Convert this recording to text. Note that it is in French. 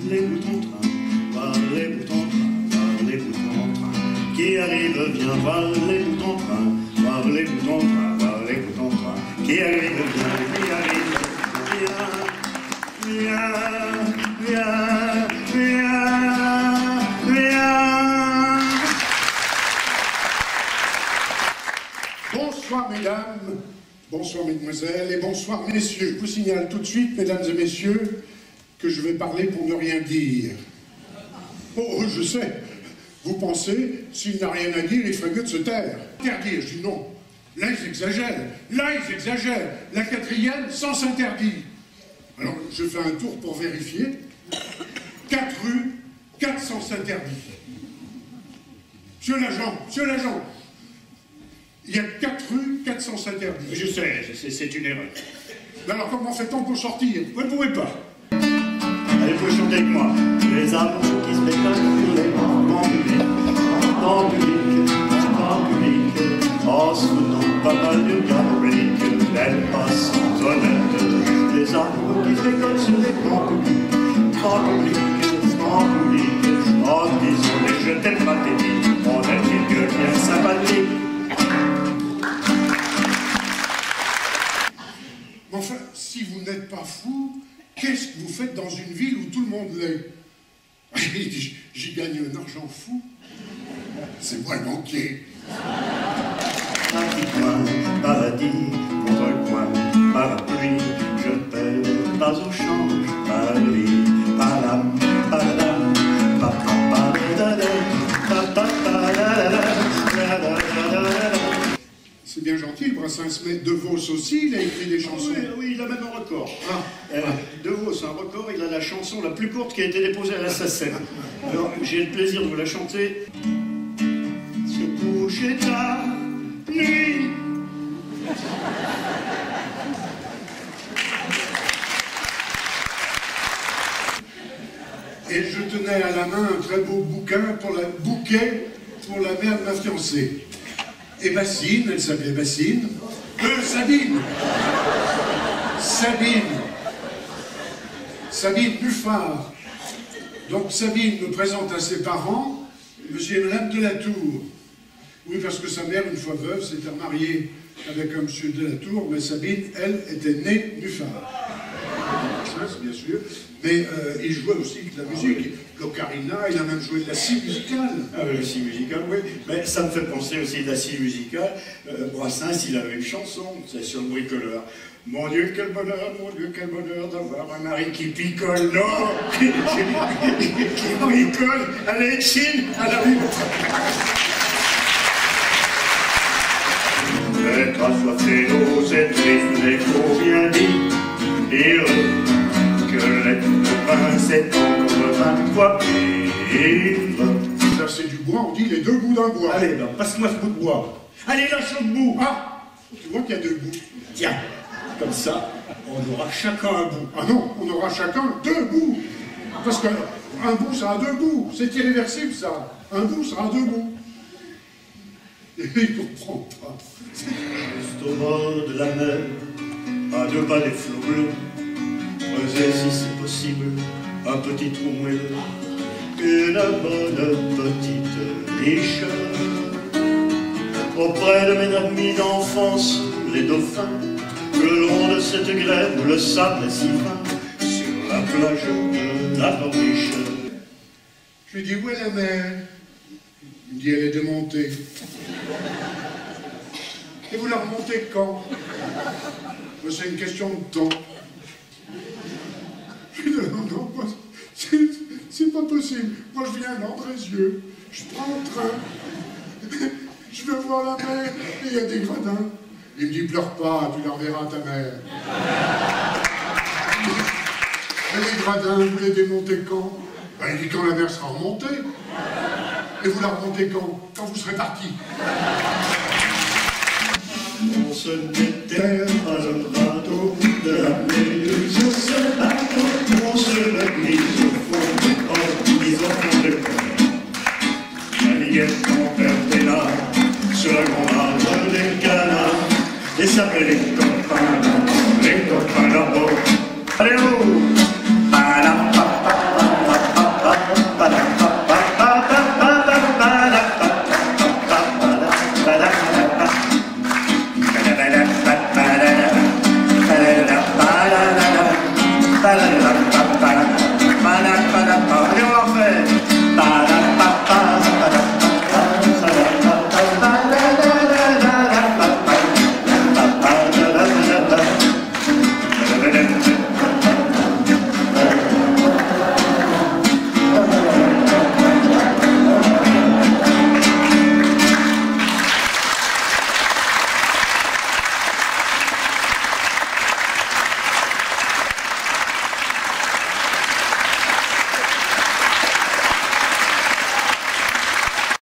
les boutons de train, voir les boutons de train, voir les boutons de train. Qui arrive, viens voir les boutons de train, voir les boutons de train, voir les boutons de train. Qui arrive, viens, qui arrive, viens, viens, viens, viens. Bonsoir mesdames, bonsoir mesdemoiselles et bonsoir messieurs. Je vous signale tout de suite, mesdames et messieurs, que je vais parler pour ne rien dire. Oh, je sais, vous pensez, s'il n'a rien à dire, il ferait mieux de se taire. Interdire, je dis non. Là, ils exagèrent. Là, ils exagèrent. La quatrième, sens interdit. Alors, je fais un tour pour vérifier. 4 rues, 4 sens interdits. Monsieur l'agent, il y a 4 rues, 4 sens interdits. Je sais, c'est une erreur. Mais alors, comment fait-on pour sortir? Vous ne pouvez pas. Allez, vous chanter avec moi. Les amours qui se spectaclent en public, en public, en public. En soutenant pas mal de gabliques, elle passe sans honnête. Les amours qui se décollent sur les grands publics, en public, en public. En disant les je t'aime pathétique, on a une gueule bien sympathique. Enfin, si vous n'êtes pas fou, qu'est-ce que vous faites dans une ville où tout le monde l'est? J'y gagne un argent fou. C'est moi le banquier. Un petit coin, paradis, contre le coin, parapluie, je paie pas au change, paradis, palam, palam, papam, c'est bien gentil, le Brassens, mais De Vos aussi, il a écrit des chansons. Oui, il a même un record. De Vos, c'est un record, il a la chanson la plus courte qui a été déposée à la SACEM. Alors, j'ai le plaisir de vous la chanter. Se coucher tard, nuit. Et je tenais à la main un très beau bouquet pour la mère de ma fiancée. Et Bassine, elle s'appelait Bassine. Sabine. Sabine Buffard. Donc Sabine me présente à ses parents, monsieur et madame de la Tour. Oui, parce que sa mère, une fois veuve, s'était remariée avec un monsieur de la Tour, mais Sabine, elle, était née Buffard. Ça, c'est bien sûr. Mais il jouait aussi de la musique. L'ocarina, il a même joué de la scie musicale. Ah, la scie musicale, oui. Mais ça me fait penser aussi de la scie musicale. Brassens, il avait une chanson, c'est sur le bricoleur. Mon Dieu, quel bonheur d'avoir un mari qui picole. Non, qui bricole à l'échine, à la rue. Être assoiffé aux êtres, il faut bien dire que l'être de pain, c'est encore 20 fois pire. Ça, c'est du bois, on dit les deux bouts d'un bois. Allez, ben, passe-moi ce bout de bois. Allez, lâche le bout. Ah, tu vois qu'il y a 2 bouts. Tiens, comme ça, on aura chacun un bout. Ah non, on aura chacun 2 bouts. Parce qu'un bout, ça a 2 bouts. C'est irréversible, ça. Un bout, ça a 2 bouts. Et il comprend pas. Juste au bord de la mer, à 2 pas des flots bleus, creusez si c'est possible un petit trou moelleux, une bonne petite niche. Auprès de mes amis d'enfance, les dauphins, le long de cette grève où le sable est si fin, sur la plage de la Corniche. Je lui dis, où est la mer? Il me dit, elle est démontée. Et vous la remontez quand? C'est une question de temps. Je lui dis, non, c'est pas possible. Moi, je viens d'Andrézieux. Je prends le train. Je vais voir la mer et il y a des gradins. Il me dit, pleure pas, tu la reverras ta mère. Et les gradins, vous les démontez quand? Ben, il dit, quand la mer sera remontée. Et vous la remontez quand? Quand vous serez parti. On se n'était pas un bateau de la mer.